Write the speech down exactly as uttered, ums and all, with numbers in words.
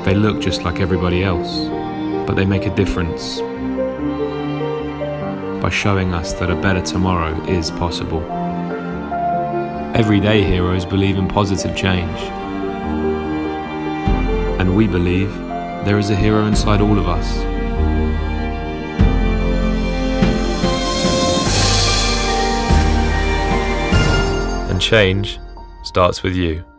They look just like everybody else, but they make a difference by showing us that a better tomorrow is possible. Everyday heroes believe in positive change, and we believe there is a hero inside all of us. And change starts with you.